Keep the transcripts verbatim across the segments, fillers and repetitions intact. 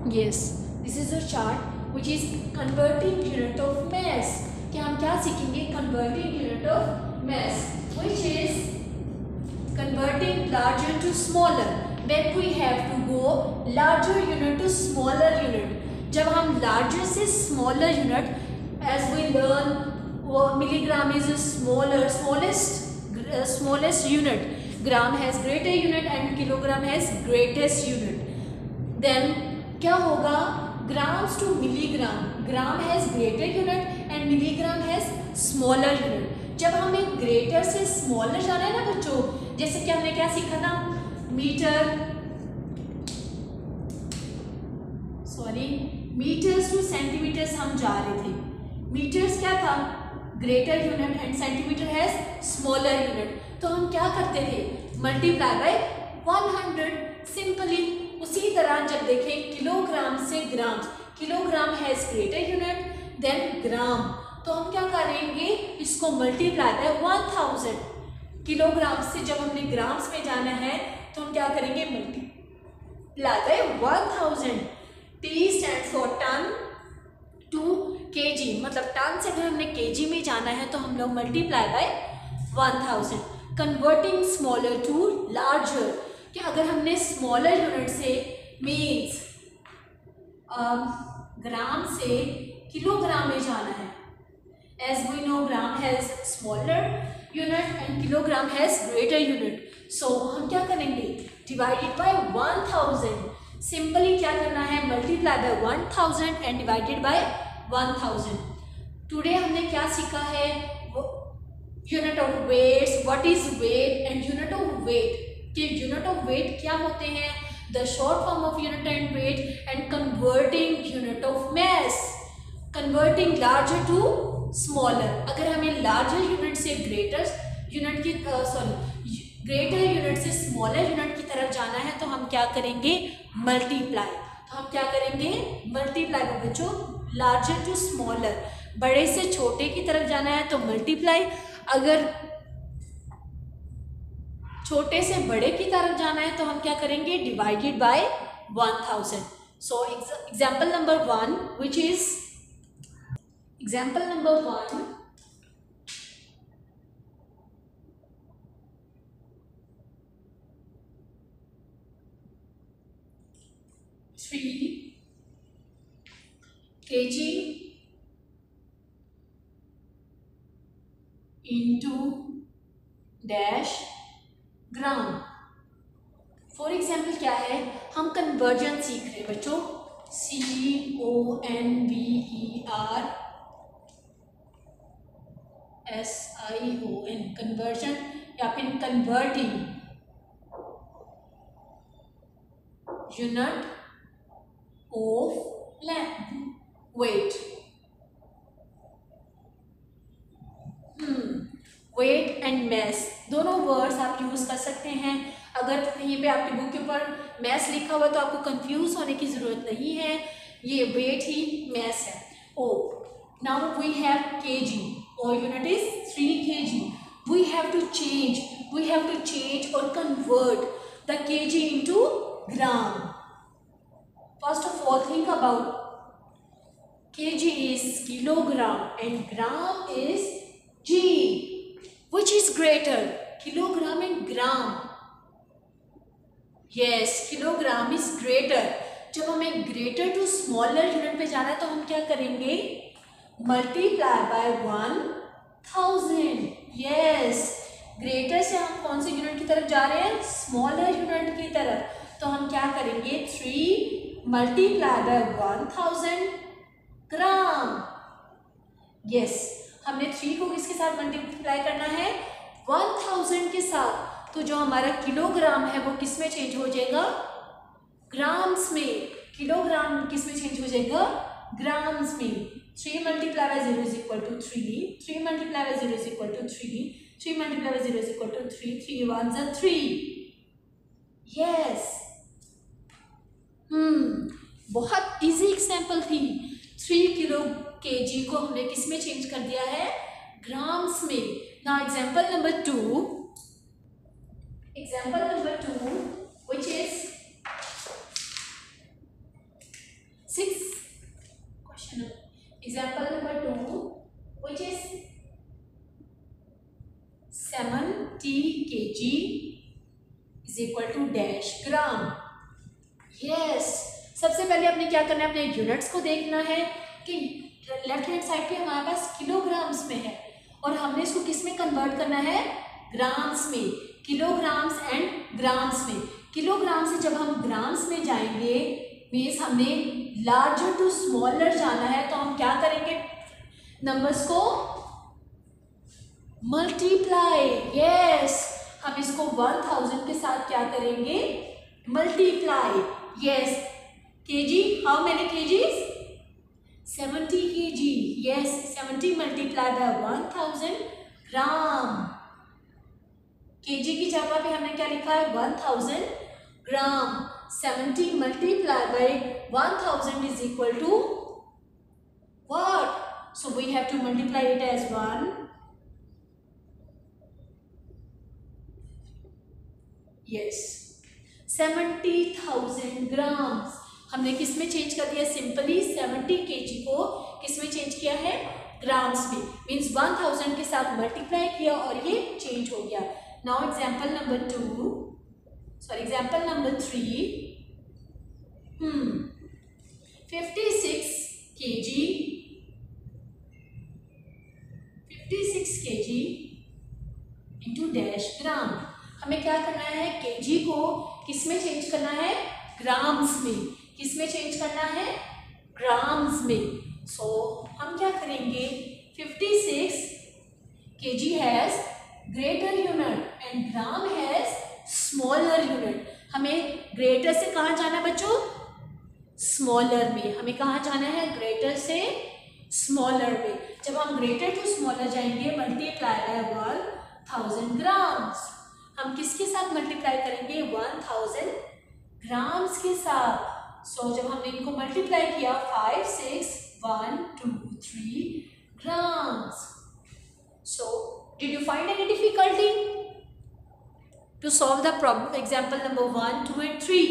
Yes, this is a chart which is converting unit of mass. कि हम क्या सीखेंगे? Converting unit of mass, which is converting larger to smaller. When we have to go larger unit to smaller unit. जब हम larger से smaller unit, as we learn, milligram is a smaller, smallest, uh, smallest unit. Gram has greater unit and kilogram has greatest unit. Then क्या होगा? Grams to milligram. Gram has greater unit and milligram has smaller unit. जब हमें greater से smaller जाना है ना बच्चों, जैसे कि हमने क्या सीखा था? Metre, sorry metres to centimetres हम जा रहे थे. मीटर्स क्या था? Greater unit and centimetre has smaller unit. तो हम क्या करते थे? Multiply by one hundred simply. उसी तरह जब देखें किलोग्राम से gram, kilogram has greater unit than gram, तो हम क्या करेंगे? इसको multiply by one thousand. Kilogram से जब हमने ग्राम्स में जाना है तो हम क्या करेंगे? Multiply by one thousand. T stands for tonne, to KG, मतलब टन से अगर हमने केजी में जाना है तो हम लोग multiply by one thousand. Converting smaller to larger, कि अगर हमने स्मॉलर यूनिट से मीन्स ग्राम से किलोग्राम में जाना है. As we know gram has smaller unit and kilogram has greater unit. So हम क्या करेंगे? Divided by one thousand. Simply क्या करना है? Multiply by one thousand and divided by one thousand. Today हमने क्या सीखा है? Unit of weights, what is weight and unit of weight. कि यूनिट ऑफ वेट क्या होते हैं? The short form of unit and weight and converting unit of mass, converting larger to smaller. अगर हमें लार्जर यूनिट से greater unit की sorry greater unit से smaller unit की तरफ जाना है तो हम क्या करेंगे? मल्टीप्लाई. तो हम क्या करेंगे? मल्टीप्लाई में बच्चों लार्जर टू स्मॉलर. बड़े से छोटे की तरफ जाना है तो मल्टीप्लाई, अगर छोटे से बड़े की तरफ जाना है तो हम क्या करेंगे? Divided by one thousand. So example number one, which is example number one, three kg into dash gram. फॉर एग्जाम्पल क्या है? हम कन्वर्जन सीख रहे हैं बच्चों. C O N B E R S I O N, conversion या फिर converting unit of weight. Weight and mass दोनों वर्ड्स आप यूज़ कर सकते हैं. अगर कहीं पे आपकी बुक के ऊपर मैस लिखा हुआ तो आपको कंफ्यूज होने की ज़रूरत नहीं है, ये वेट ही मैस है. Oh now we have KG, और unit is three KG. We have to change we have to change और convert the KG into gram. First of all think about KG is kilogram and gram is G. Which is greater, kilogram and gram? Yes, kilogram is greater. जब हमें greater to smaller unit पे जाना है तो हम क्या करेंगे? Multiply by one thousand. Yes, greater से हम कौन से unit की तरफ जा रहे हैं? Smaller unit की तरफ. तो हम क्या करेंगे? three multiply by one thousand gram. Yes, हमने थ्री को किसके साथ मल्टीप्लाई करना है? वन थाउजेंड के साथ. तो जो हमारा किलोग्राम है वो किस में चेंज हो जाएगा? ग्राम्स में. किलोग्राम किस में चेंज हो जाएगा? ग्राम्स में. Three multiply by zero is equal to three. Three multiply by zero is equal to three. Three multiply by zero is equal to three. Three one ज़ा three. Yes. Hmm बहुत easy example थी. Three kilo KG को हमने किस में change कर दिया है? ग्राम्स में. Now example number two, example number two, which is Example number two, which is seventy kilograms is equal to dash gram. Yes, सबसे पहले आपने क्या करना है, अपने यूनिट्स को देखना है कि लेफ्ट हैंड साइड पे हमारे पास किलोग्राम्स में है और हमने इसको किस में कन्वर्ट करना है, ग्राम्स में, किलोग्राम्स एंड ग्राम्स में। किलोग्राम से जब हम ग्राम्स में जाएंगे मीन्स हमने लार्जर टू स्मॉलर जाना है, तो हम क्या करेंगे, नंबर्स को मल्टीप्लाई। यस, हम इसको वन थाउजेंड के साथ क्या करेंगे, multiply. Yes, KG, how many KGs, seventy KG. Yes, seventy multiply by one thousand gram. KG की जगह पे हमने क्या लिखा है, one thousand gram. Seventy multiply by one thousand is equal to what, so we have to multiply it as one. Yes, seventy thousand grams हमने किस में चेंज कर दिया, सिंपली सेवेंटी केजी को किस में चेंज किया है, ग्राम्स में। मीन्स वन थाउजेंड के साथ मल्टीप्लाई किया और ये चेंज हो गया। Now example number two, sorry example number three, hmm fifty six KG, fifty six KG into dash gram. हमें क्या करना है, केजी को किस में चेंज करना है, ग्राम्स में। किस में चेंज करना है, ग्राम्स में। सो so, हम क्या करेंगे, fifty six KG has greater unit and gram has smaller unit. हमें ग्रेटर से कहाँ जाना है बच्चों, स्मॉलर में। हमें कहाँ जाना है, ग्रेटर से स्मॉलर में। जब हम ग्रेटर टू स्मॉलर जाएंगे, multiply by one thousand grams. हम किसके साथ मल्टीप्लाई करेंगे, वन थाउजेंड ग्राम्स के साथ। सो so, जब हमने इनको मल्टीप्लाई किया, five six one two three grams. So did you find any difficulty to solve the problem, example number one two and three?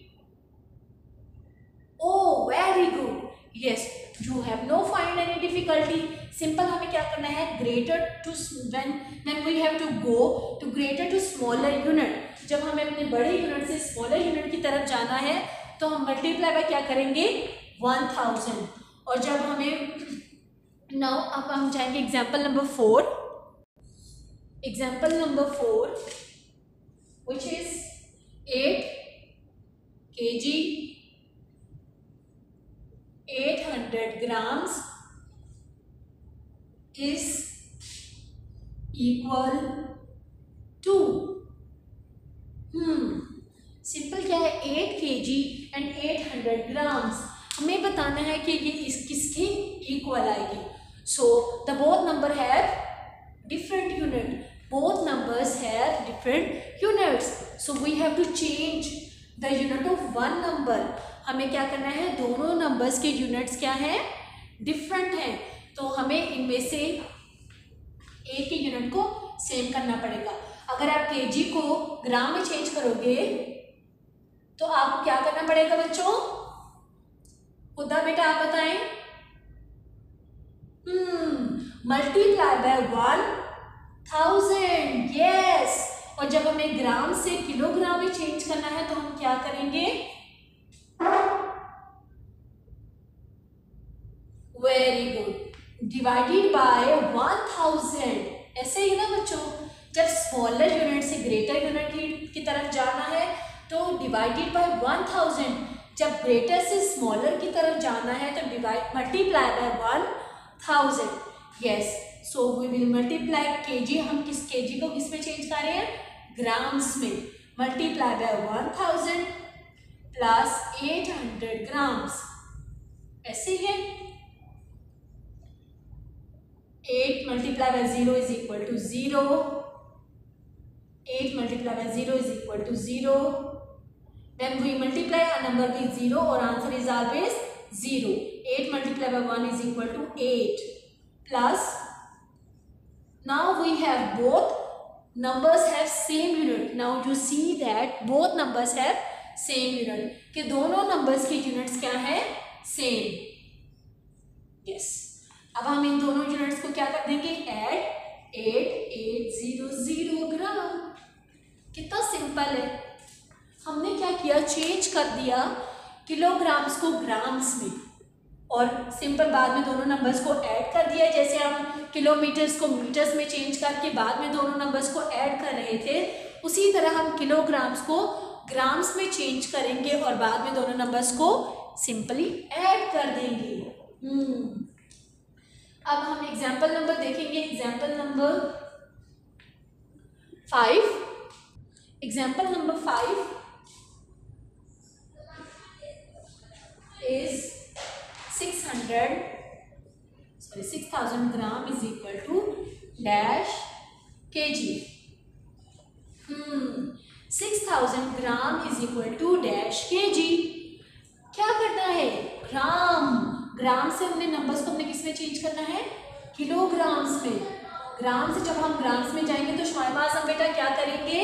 Oh, very good. Yes, you have no find any difficulty. Simple हमें क्या करना है, greater to when when we have to go to greater to smaller unit. जब हमें अपने बड़े unit से smaller unit की तरफ जाना है तो हम मल्टीप्लाई बाय क्या करेंगे, वन थाउजेंड। और जब हमें नाउ अब हम जाएंगे example number four, example number four which is eight KG eight hundred grams is equal to, hmm simple क्या है, eight KG and eight hundred grams. हमें बताना है कि ये इस किसके इक्वल आएगी। So the both number have different unit, both numbers have different units. So we have to change the unit of one number. हमें क्या करना है, दोनों नंबर्स के यूनिट्स क्या हैं, डिफरेंट हैं। तो हमें इनमें से एक के यूनिट को सेम करना पड़ेगा। अगर आप केजी को ग्राम में चेंज करोगे तो आपको क्या करना पड़ेगा बच्चों, खुदा बेटा आप बताएं, hmm multiply by one thousand. Yes, और जब हमें ग्राम से किलोग्राम में चेंज करना है तो हम क्या करेंगे, very good, divided by one thousand. ऐसे ही ना बच्चों, जब स्मॉलर यूनिट से ग्रेटर यूनिट की, की तरफ जाना है तो डिवाइडेड बाय वन थाउजेंड। जब ग्रेटर से स्मॉलर की तरफ जाना है तो divide multiply by one thousand. Yes, so we will multiply KG, हम किस केजी को किस में चेंज कर रहे हैं, ग्राम्स में। Multiply by one thousand plus eight hundred grams. ऐसे ही है, eight multiply by zero is equal to zero, eight multiply by zero is equal to zero. When we multiply a number with zero, our answer is always zero. eight multiplied by one is equal to eight. Plus, now we have both numbers have same unit. Now you see that both numbers have same unit. कि दोनों numbers के units क्या है, same. Yes. अब हम इन दोनों units को क्या कर देंगे, add eight eight zero zero gram. कितना सिंपल है। हमने क्या किया, चेंज कर दिया किलोग्राम्स को ग्राम्स में, और सिंपल बाद में दोनों नंबर्स को ऐड कर दिया। जैसे हम किलोमीटर्स को मीटर्स में चेंज करके बाद में दोनों नंबर्स को ऐड कर रहे थे, उसी तरह हम किलोग्राम्स को ग्राम्स में चेंज करेंगे और बाद में दोनों नंबर्स को सिंपली ऐड कर देंगे। हम्म अब हम एग्जाम्पल नंबर देखेंगे। Example number five. Example number five is six hundred sorry six thousand gram is equal to dash kg. hmm six thousand gram is equal to dash kg। क्या करना है, ग्राम, ग्राम से हमने नंबर्स को हमने किस में चेंज करना है, किलोग्राम्स में। ग्राम से जब हम ग्राम्स में जाएंगे तो शायबाज हम बेटा क्या करेंगे,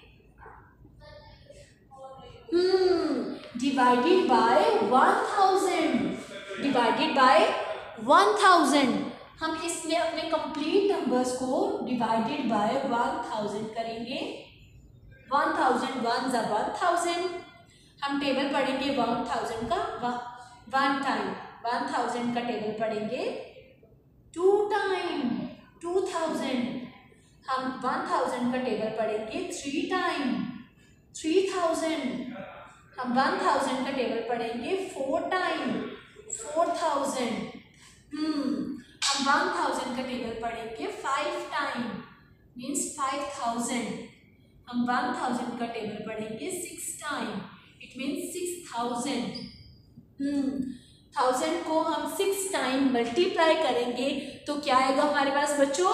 hmm divided by one thousand, divided by one thousand. हम इसमें अपने कंप्लीट नंबर्स को डिवाइडेड बाय वन थाउजेंड करेंगे। वन थाउजेंड वन जा वन थाउजेंड। हम टेबल पढ़ेंगे वन थाउजेंड का वन टाइम, वन थाउजेंड का टेबल पढ़ेंगे टू टाइम, टू थाउजेंड। हम वन थाउजेंड का टेबल पढ़ेंगे थ्री टाइम, थ्री थाउजेंड। हम वन थाउजेंड का टेबल पढ़ेंगे four time, four thousand. Hmm हम वन थाउजेंड का टेबल पढ़ेंगे five time, means five thousand. हम वन थाउजेंड का टेबल पढ़ेंगे six time, it means six thousand. Hmm thousand को हम सिक्स टाइम मल्टीप्लाई करेंगे तो क्या आएगा हमारे पास बच्चों,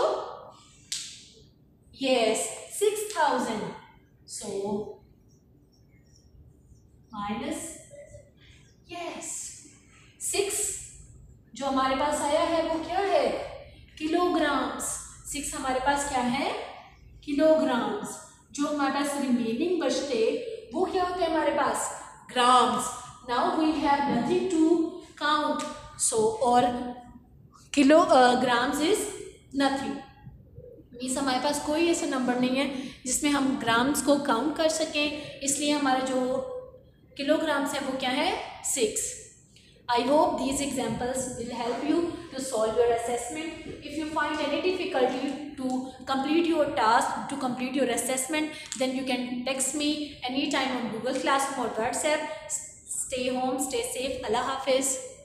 yes six thousand. So minus yes six जो हमारे पास आया है वो क्या है, किलोग्राम्स। सिक्स हमारे पास क्या है, किलोग्राम्स। जो हमारे पास रिमेनिंग बचते वो क्या होते हैं हमारे पास, grams. Now we have nothing to count, so और kilo grams is nothing, means हमारे पास कोई ऐसा नंबर नहीं है जिसमें हम ग्राम्स को काउंट कर सकें, इसलिए हमारा जो kilograms है वो क्या है, six. I hope these examples will help you to solve your assessment. If you find any difficulty to complete your task, to complete your assessment, then you can text me anytime on Google Classroom or WhatsApp. Stay home, stay safe. Allah Hafiz.